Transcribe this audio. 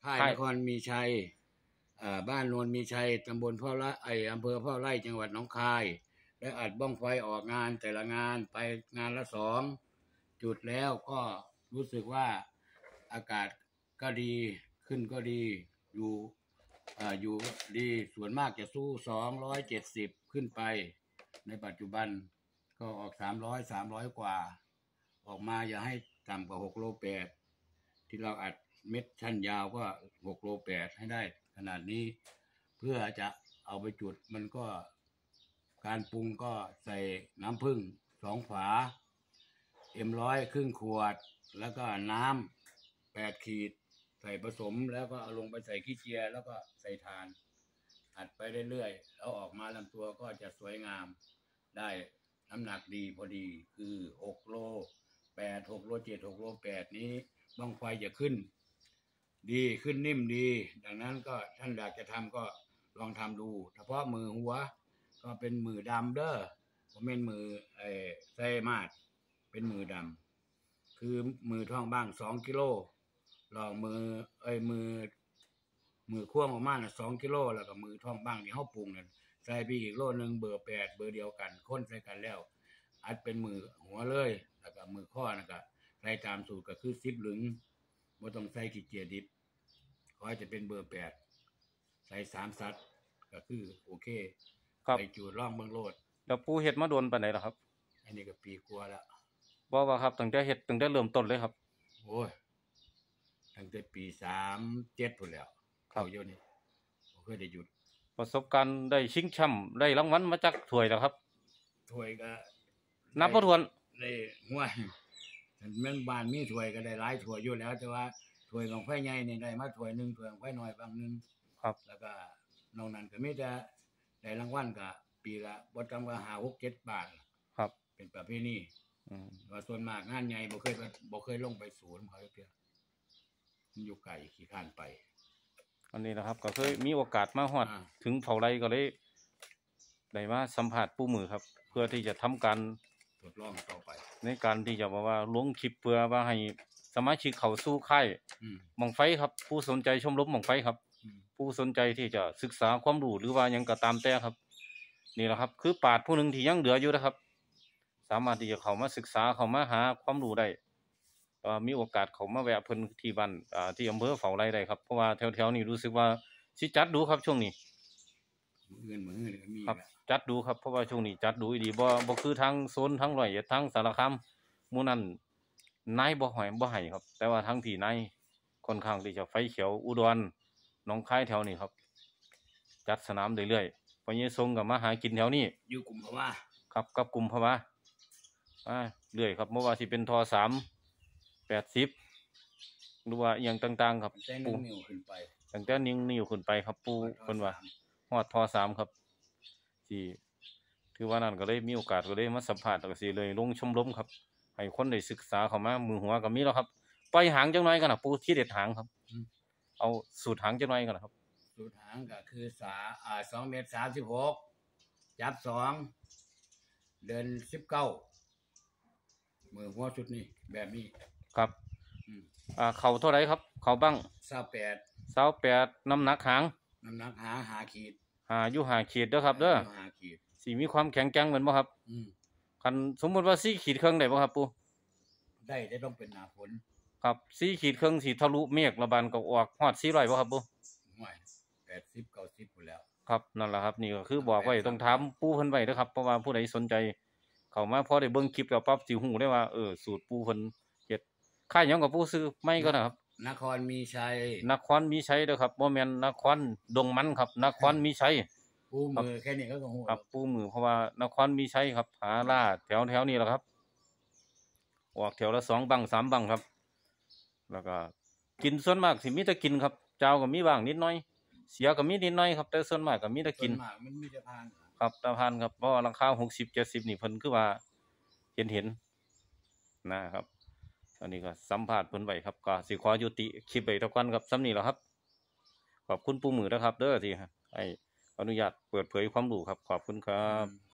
ค่ายนครมีชัยบ้านโนนมีชัยตำบลพ่อไร่อำเภอพ่อไร่จังหวัดหนองคายได้อัดบ้องไฟออกงานแต่ละงานไปงานละ2 จุดแล้วก็รู้สึกว่าอากาศก็ดีขึ้นก็ดีอยู่ดีส่วนมากจะสู้270ขึ้นไปในปัจจุบันก็ออก300กว่าออกมาอย่าให้ต่ำกว่า6 โล 8ที่เราอัดเม็ดชั้นยาวก็6 โล 8ให้ได้ขนาดนี้เพื่อจะเอาไปจุดมันก็การปรุงก็ใส่น้ำผึ้ง2 ฝาM100ครึ่งขวดแล้วก็น้ำ8 ขีดใส่ผสมแล้วก็เอาลงไปใส่ขี้เจียแล้วก็ใส่ถ่านอัดไปเรื่อยๆแล้วออกมาลำตัวก็จะสวยงามได้น้ำหนักดีพอดีคือ6 โล 8 6 โล 7 6 โล 8นี้บ้องไฟจะขึ้นดีขึ้นนิ่มดีดังนั้นก็ท่านอยากจะทำก็ลองทำดูเฉพาะมือหัวก็เป็นมือดำเด้อผมเป็นมือไส้มาดเป็นมือดำคือมือท่องบ้าง2 กิโลลองมือควงออกมา2 กิโลแล้วก็มือท่องบ้างที่เขาปรุงนั่นใส่ไปอีกโลนึงเบอร์8เบอร์เดียวกันค้นใส่กันแล้วอัดเป็นมือหัวเลยแล้วก็มือข้อนะก็ใส่ตามสูตรก็คือ10 หลึงบ่ต้องใส่ขี้เกียจดิบขอให้จะเป็นเบอร์8ใส่3 สัตว์ก็คือโอเคไปจูดล่องเบิ่งโลดแล้วปูเฮ็ดมาโดนปานใดล่ะครับอันนี้ก็ปีกว่าแล้วบ่ว่าครับตั้งแต่เฮ็ดตั้งแต่เริ่มต้นเลยครับโอ้ยตั้งแต่ปี37พุ่นแล้วเข้าอยู่นี่บ่เคยได้หยุดประสบการณ์ได้ชิงแชมป์ได้รางวัลมาจากถ้วยแล้วครับถ้วยก็นับบ่ถ้วนได้ห้วยแม่นบ้านมีถ้วยก็ได้หลายถ้วยอยู่แล้วแต่ว่าถ้วยของไฟใหญ่นี่ได้มาถ้วยนึงถ้วยของไฟน้อยบางนึงครับแล้วก็นอกนั้นก็มีแต่ได้รางวัลก็ปีละบ่ต่ำกว่า5 6 7 บาทครับเป็นประเพณีว่าส่วนมากงานใหญ่บ่เคยลงไปศูนย์เขาเทื่อมันอยู่ไกลขี้คร้านไปอันนี้นะครับก็เคยมีโอกาสมาฮอดถึงเฝ้าไร่ก็เลยได้มาสัมภาษณ์ปู่มือครับเพื่อที่จะทำการทดลองต่อไปในการที่จะว่าลงคลิปเพื่อว่าให้สมาชิกเข้าสู่ค่ายหม่องไฟครับผู้สนใจชมรมหม่องไฟครับผู้สนใจที่จะศึกษาความรู้หรือว่าหยังก็ตามแต่ครับนี่แหละครับคือปราชญ์ผู้หนึ่งที่ยังเหลืออยู่นะครับสามารถที่จะเข้ามาศึกษาเข้ามาหาความรู้ได้มีโอกาสเข้ามาแวะเพิ่นที่บ้านที่อำเภอเฝ้าไร่ได้ครับเพราะว่าแถวๆนี้รู้สึกว่าสิจัดดูครับช่วงนี้มื้อก็มีครับจัดดูครับเพราะว่าช่วงนี้จัดดูดีบ่คือทางโซนทางร้อยเอ็ดทางสารคามหมู่นั้นนายบ่ให้ครับแต่ว่าทางที่นายค่อนข้างที่จะไฟเขียวอุดรหนองคายแถวนี้ครับจัดสนามเรื่อยๆพอเยซงก็มาหากินแถวนี้อยู่กลุ่มเพราะว่าครับกับกลุ่มเพราะว่าเรื่อยครับเมื่อว่าสิเป็นท380หรือว่าอย่างต่างๆครับปูนิ้วขึ้นไปตั้งแต่นิ้วขึ้นไปครับปูเพิ่นว่าฮอดท3ครับที่ถือว่านั่นก็เลยมีโอกาสก็เลยมาสัมภาษณ์แล้วก็สิเลยลงชมรมครับให้คนได้ศึกษาเข้ามามือหัวก็มีแล้วครับปล่อยหางจังน้อยกันนะปูที่เด็ดหางครับเอาสูตรหางจังน้อยกันนะครับสูตรหางก็คือ2 เมตร 36จับ2เดิน19มือหัวชุดนี้แบบนี้ครับเข่าเท่าไหร่ครับเข่าบ้าง28น้ำหนักหาง 5 ขีดอยู่5 ขีดเด้อครับเด้อสิมีความแข็งแกร่งเหมือนบ่ครับคันสมมุติว่า4 ขีดครึ่งได้บ่ครับปู่ได้ต้องเป็นหน้าฝนครับ4 ขีดครึ่งสิทะลุเมฆระบานก็ออกฮอด400บ่ครับปู่ 80 90พุ่นแล้วครับนั่นแหละครับนี่ก็คือบอกไว้ต้องถามปู่เพิ่นไว้เด้อครับเพราะว่าผู้ใดสนใจเข้ามาพอได้เบิ่งคลิปแล้วปั๊บสิฮู้ได้ว่าสูตรปู่เพิ่นเฮ็ดค่ายหยังกับปู่ซื้อไม่ก็นะครับนครมีชัยเด้อครับบ่แม่นนครดงมันครับนครมีชัยปูมือแค่นี้ก็ฮู้ครับปูมือเพราะว่านครมีชัยครับหาล่าแถวนี้แหละครับออกแถวละ2 บัง 3 บังครับแล้วก็กินส่วนมากสิมีแต่กินครับเจ้าก็มีบ้างนิดหน่อยเสียก็มีนิดหน่อยครับแต่ส่วนมากก็มีแต่กินมันมีแต่พานครับตะพานครับเพราะราคา60 70นี่เพิ่นคือว่าเห็นนะครับอันนี้ก็สัมภาษณ์เพิ่นไว้ครับก็สิขอยุติคลิปไว้เท่ากันครับส่ำนี้แหละครับขอบคุณปู่มือนะครับเด้อที่ให้อนุญาตเปิดเผยความรู้ครับขอบคุณครับ